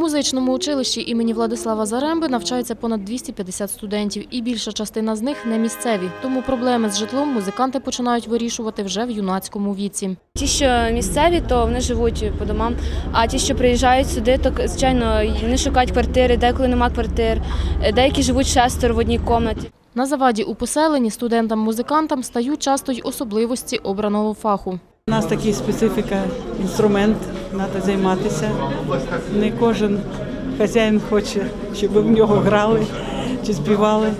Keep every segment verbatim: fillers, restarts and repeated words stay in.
музичному училищі імені Владислава Заремби навчається понад двісті п'ятдесят студентів, і більша частина з них не місцеві. Тому проблеми з житлом музиканти починають вирішувати вже в юнацькому віці. Ті, що місцеві, то вони живуть по домам, а ті, що приїжджають сюди, то, звичайно, вони шукають квартири, деколи нема квартир, деякі живуть шестеро в одній кімнаті. На заваді у поселенні студентам-музикантам стають часто й особливості обраного фаху. У нас така специфіка, інструмент, треба займатися. Не кожен хазяїн хоче, щоб в нього грали чи співали.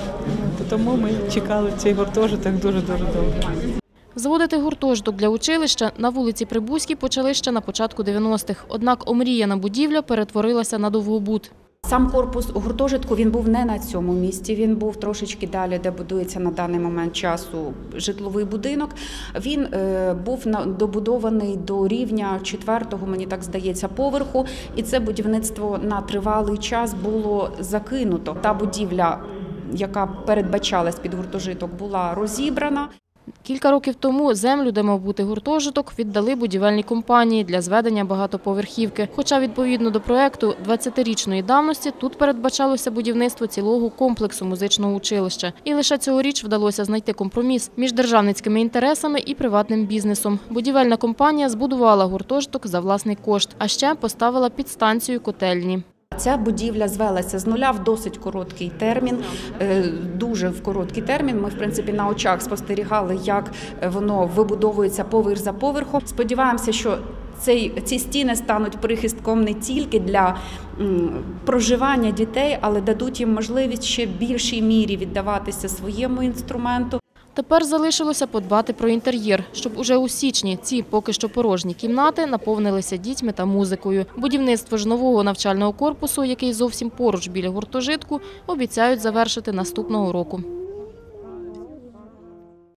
Тому ми чекали цей гуртожиток дуже-дуже довго. Зводити гуртожиток для училища на вулиці Прибузькій почали ще на початку дев'яностих. Однак омріяна будівля перетворилася на довгобуд. Сам корпус гуртожитку він був не на цьому місці, він був трошечки далі, де будується на даний момент часу житловий будинок. Він е, був добудований до рівня четвертого, мені так здається, поверху, і це будівництво на тривалий час було закинуто. Та будівля, яка передбачалась під гуртожиток, була розібрана. Кілька років тому землю, де мав бути гуртожиток, віддали будівельній компанії для зведення багатоповерхівки. Хоча відповідно до проєкту двадцятирічної давності тут передбачалося будівництво цілого комплексу музичного училища. І лише цьогоріч вдалося знайти компроміс між державницькими інтересами і приватним бізнесом. Будівельна компанія збудувала гуртожиток за власний кошт, а ще поставила підстанцію котельні. Ця будівля звелася з нуля в досить короткий термін, дуже в короткий термін. Ми, в принципі, на очах спостерігали, як воно вибудовується поверх за поверхом. Сподіваємося, що цей, ці стіни стануть прихистком не тільки для м, проживання дітей, але дадуть їм можливість ще в більшій мірі віддаватися своєму інструменту. Тепер залишилося подбати про інтер'єр, щоб уже у січні ці поки що порожні кімнати наповнилися дітьми та музикою. Будівництво ж нового навчального корпусу, який зовсім поруч біля гуртожитку, обіцяють завершити наступного року.